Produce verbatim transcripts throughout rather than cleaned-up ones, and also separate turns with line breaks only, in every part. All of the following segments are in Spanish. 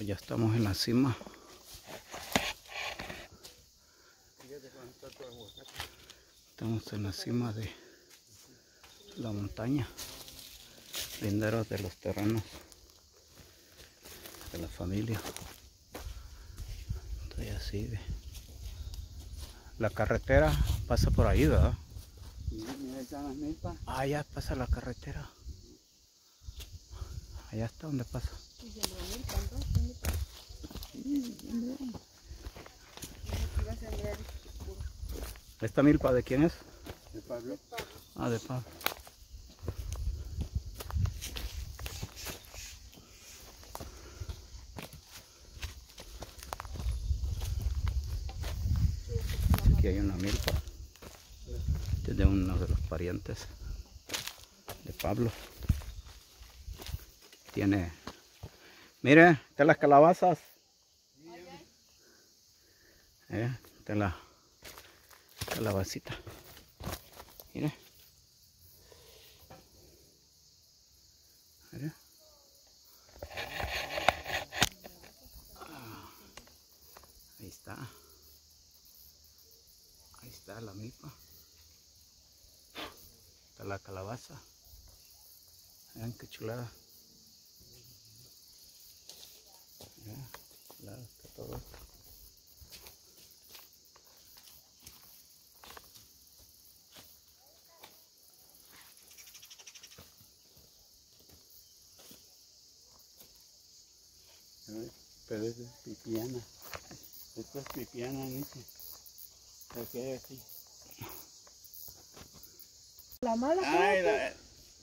Pues ya estamos en la cima. Estamos en la cima de la montaña. Linderos de los terrenos de la familia. Todavía sigue. La carretera pasa por ahí, ¿verdad? Ah, ya pasa la carretera. Allá está donde pasa. ¿Esta milpa de quién es?
De Pablo.
Ah, de Pablo. Aquí hay una milpa. Este es de uno de los parientes de Pablo. Tiene, mire, de las calabazas. Eh, de la calabacita. Mire. Mire. Ah, ahí está. Ahí está la milpa. Está la calabaza. Vean qué chulada. Mira, claro, está todo esto.
Pero eso es pipiana. Esto es pipiana, dice. ¿Por qué así?
La mala.
Ay, la,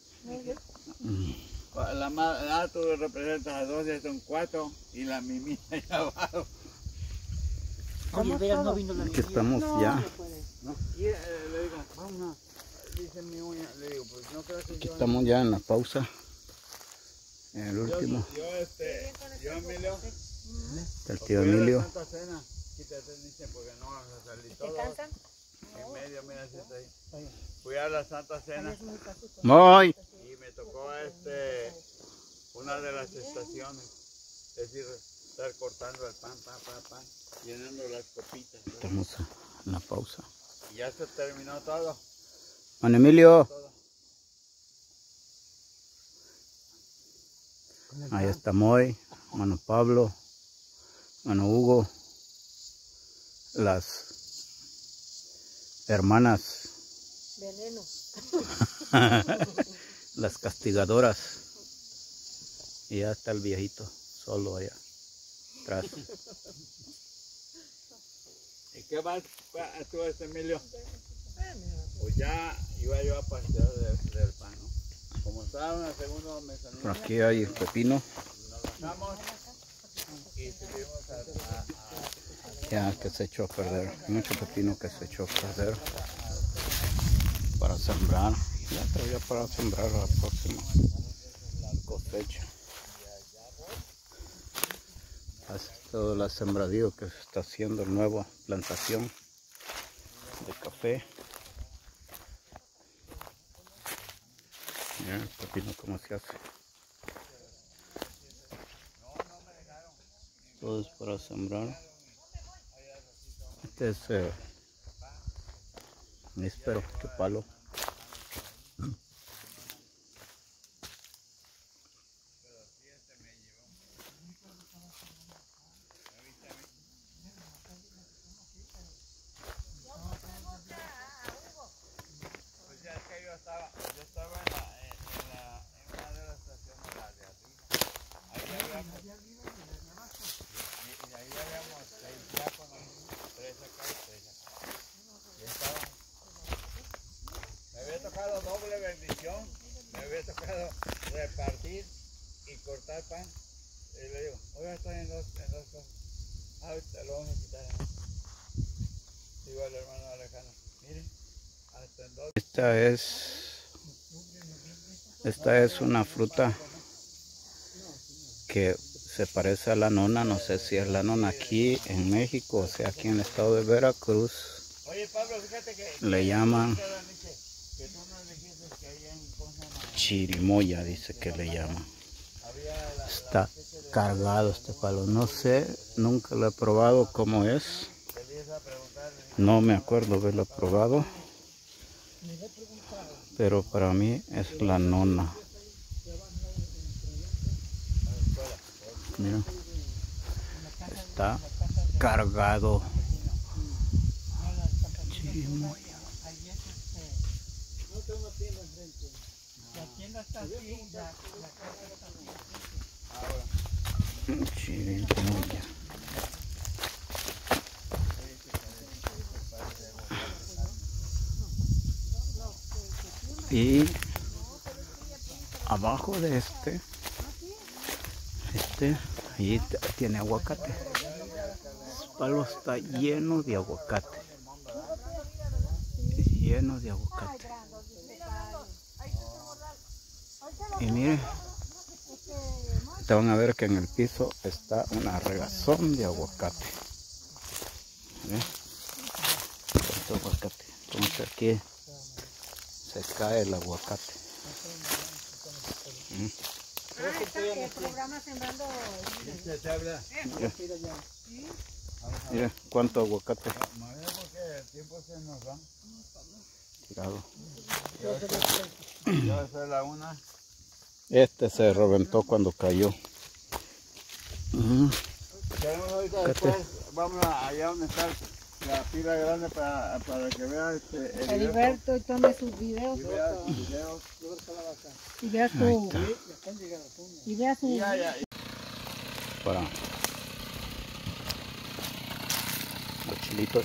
la mala, ah, tú representas a dos, ya son cuatro. Y la mimita allá abajo.
Oye, veas, no vino la
Aquí estamos
no,
ya.
No puede.
No, y eh, le digo, vamos, dice mi uña, le digo, pues no creo que
Aquí
yo...
estamos ya en la pausa. En el último.
Yo, yo este, yo Emilio.
El tío Emilio.
Santa Cena, quítate, dice, porque no vas a salir todos.
¿Te cansan?
En medio, mira, si está ahí. Fui a la Santa Cena
Voy.
y me tocó este, una de las estaciones. Es decir, estar cortando el pan, pan, pan, pan, llenando las copitas. ¿No?
Estamos en la pausa.
Y ya se terminó todo.
Juan Emilio.
todo.
Ahí está Moy, mano Pablo, mano Hugo, las hermanas,
Veneno.
las castigadoras, y ya está el viejito solo allá atrás.
¿Y qué vas a tú, este Emilio? Pues ya iba yo a pasear del, del pan, ¿no? Como estaba en el segundo mesa,
Por aquí hay pepino,
nos bajamos y subimos a, a, a,
ya que se echó a perder, mucho pepino que se echó a perder para sembrar, ya todavía para sembrar la próxima cosecha. Es todo el sembradío que se está haciendo, nueva plantación de café. Miren el pepino cómo se hace. Todo es para sembrar. Este es eh, níspero, este palo.
pues ya es que yo estaba, yo estaba en, la, en, en, la, en una de las estaciones la de arriba. Ahí habíamos, y, y ahí habíamos seis diáconos, tres acá y tres acá. Y estaba, me había tocado doble bendición, me había tocado repartir y cortar pan. Y le digo, oiga, estoy en dos, en dos cosas. Ah, ahorita lo vamos a quitar. Digo al hermano Alejandro, miren, hasta en dos.
Esta es, esta es una fruta que se parece a la nona, no sé si es la nona aquí en México, o sea aquí en el estado de Veracruz.
Oye, Pablo, fíjate que
le llaman
que tú nos dijiste que ahí en, ¿cómo se llama?
chirimoya, dice que le llaman.
Había la,
Está
la
cargado este palo. No sé, nunca lo he probado cómo es. No me acuerdo haberlo probado. Pero para mí es la nona. Mira, está cargado. Chirimoya. Chirimoya. Y abajo de este, este, ahí tiene aguacate. El palo está lleno de aguacate. Lleno de aguacate. Y mire, te van a ver que en el piso está una regazón de aguacate. ¿Ves? Este aguacate. Entonces aquí se cae el aguacate. ¿Mm?
El programa Sembrando.
Mira, mira cuánto aguacate. Tirado.
Ya va a ser la una.
Este se reventó cuando cayó. Uh-huh.
Queremos ahorita después, vamos a- allá donde está la pila grande para, para que vea este, el
Heriberto y tome sus videos.
y vea sus videos.
Y vea
Ahí
su.
está.
Y vea su.
Ya, ya.
Para los chilitos.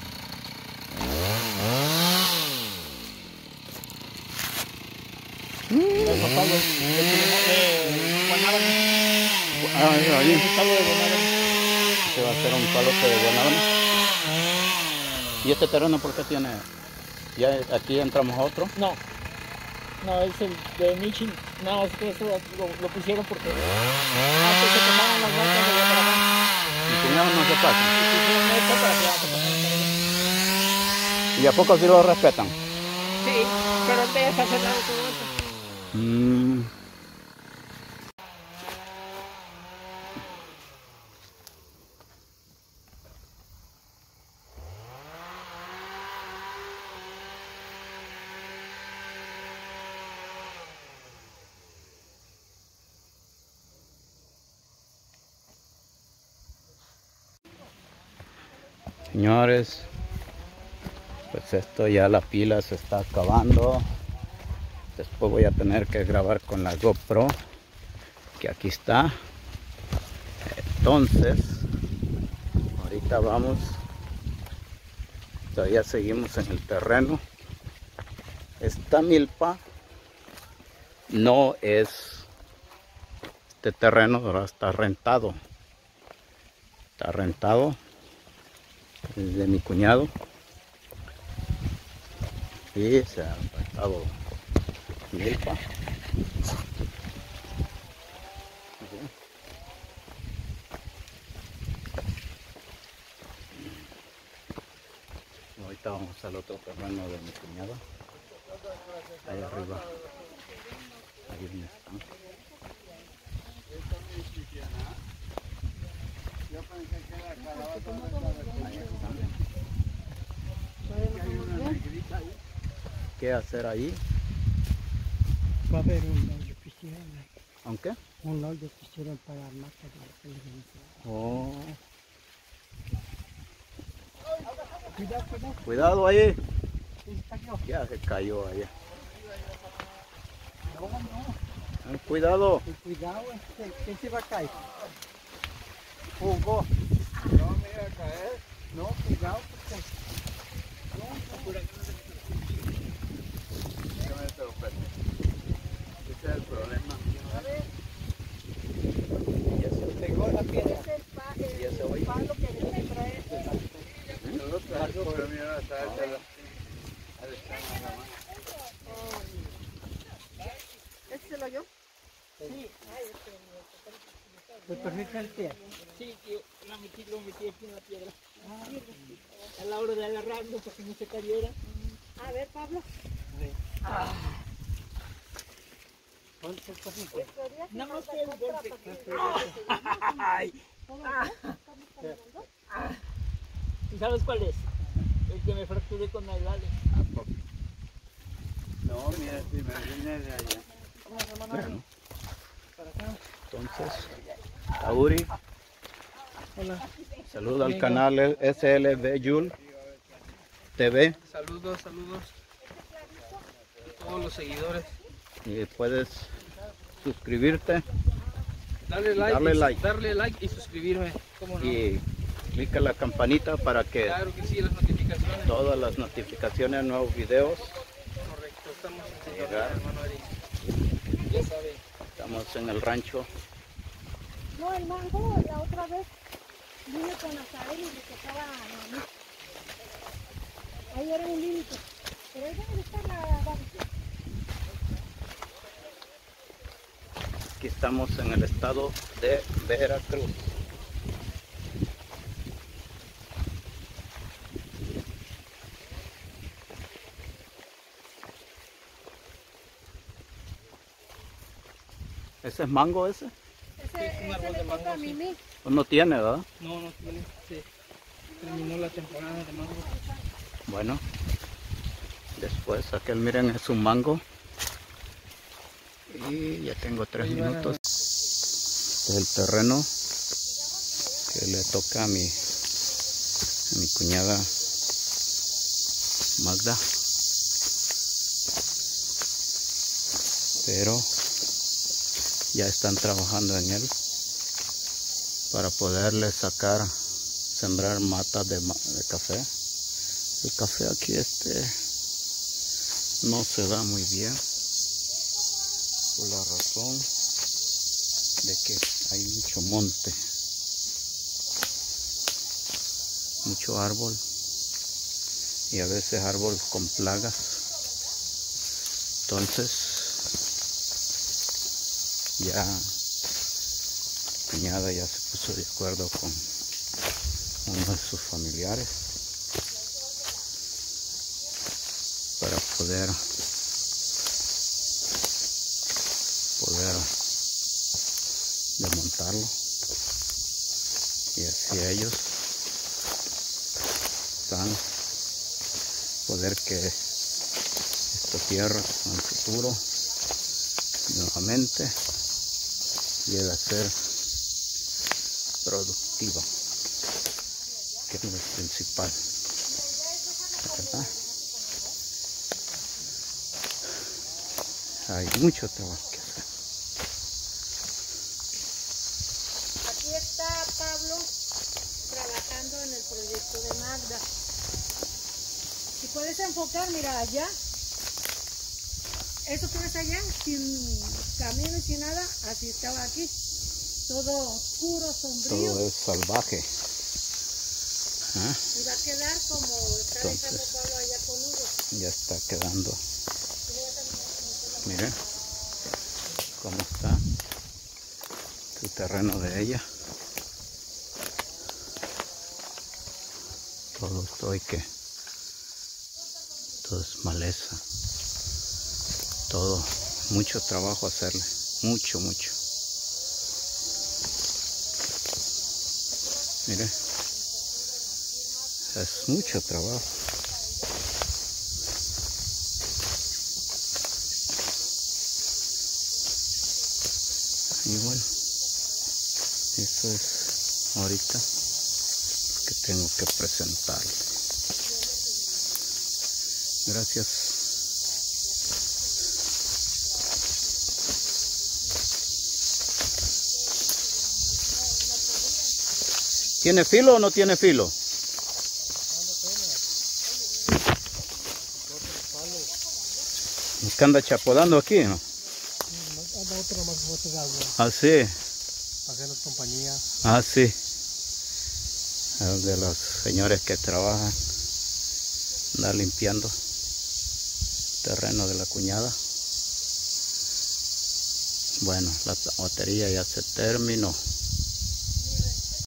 Ah, mira, ahí. Se va a hacer un palote de guanábana. ¿Y este terreno por qué tiene? Ya aquí entramos a otro.
No, no, es el de Michin. No, es que eso lo, lo pusieron porque antes se tomaban las notas de Guatemala
Mi cuñado no se pasa.
y pusieron esto para que vamos a pasar esta vez.
¿Y a poco sí lo respetan?
Sí, pero antes ya está cerrado todo esto.
Mm. Señores, pues esto ya la pila se está acabando. Después voy a tener que grabar con la GoPro, que aquí está. Entonces, ahorita vamos, todavía seguimos en el terreno. Esta milpa no es, este terreno ahora está rentado. Está rentado. Es de mi cuñado y se ha rentado milpa. Ahorita vamos al otro terreno de mi cuñado, ahí arriba, ahí donde están. Ahí están. ¿Qué hacer ahí?
Va a haber un hoyo que hicieron ahí,
¿Aunque?
un hoyo que hicieron para matar a la televisora.
Oh.
Cuidado, cuidado,
Cuidado ahí.
sí, cayó.
Ya se cayó allá.
No, no,
Ten cuidado.
ten cuidado, este, ¿quién se va a caer? Hugo.
No me iba a caer.
No, cuidado porque...
Yo me sorprendo. Ese es el problema.
Ya se
pegó la piedra.
Es el, pa, el,
Ya se
el
oye.
palo que viene a traer.
Nosotros traigo, pero mira, está hecha la... Ahí está nada más.
¿Este se lo yo?
¿Le perdiste el pie?
Sí, tío, la metí, lo metí aquí en la piedra. A la hora de agarrarlo para que no se cayera.
A ver, Pablo.
Nada más que el golpe. ¿Y sabes cuál es? El que me fracturé con Nailale.
No, mira, si me vine de allá.
Bueno, entonces, Auri,
Hola.
saluda al canal S L B Yul T V
Saludos, saludos a todos los seguidores.
y puedes suscribirte
Darle like,
Darle
y,
like.
darle like y suscribirme. ¿Cómo no?
y clica la campanita para que
Claro que sí, las notificaciones.
todas las notificaciones, nuevos videos.
Correcto, estamos en
Llegar.
hermano Eric. Ya sabe.
Estamos en el rancho.
No, el mango, la otra vez vine con Azael y le tocaba a mí. Ahí era un límite. Pero ahí debe estar la barriga.
Aquí estamos en el estado de Veracruz. ¿Ese es mango ese?
Ese,
un
ese
árbol
le
de
toca
mango,
a
sí.
Mimi.
Pues no tiene, ¿verdad?
No, no tiene. Se terminó la temporada de mango.
Bueno, después aquel miren es un mango. Y ya tengo tres
Ahí van a-
minutos. Este es el terreno que le toca a mi, a mi cuñada Magda. Pero ya están trabajando en él para poderle sacar, sembrar matas de, ma- de café. El café aquí este no se da muy bien por la razón de que hay mucho monte, mucho árbol y a veces árbol con plagas. Entonces ya cuñada ya se puso de acuerdo con uno de sus familiares para poder poder desmontarlo y así ellos están poder que esta tierra en el futuro nuevamente llegue a ser productiva, que es lo principal, ¿verdad? Hay mucho trabajo que hacer.
Aquí está Pablo trabajando en el proyecto de Magda. Si puedes enfocar, mira allá. Eso que ves allá, sin camino y sin nada, así estaba aquí. Todo oscuro, sombrío.
Todo es salvaje. ¿Ah?
Y va a quedar como está
Entonces,
dejando Pablo allá con Hugo.
ya está quedando. Miren cómo está el terreno de ella. Todo esto hay que, todo es maleza. Todo, mucho trabajo hacerle, mucho, mucho. Mire, es mucho trabajo. Y bueno, eso es ahorita que tengo que presentarle. Gracias. ¿Tiene filo o no tiene filo? ¿Es que anda chapodando aquí, no?
Otro más botes de agua.
Ah, sí.
Hacer las compañías.
Ah, sí. El de los señores que trabajan. Anda limpiando terreno de la cuñada. Bueno, la batería ya se terminó.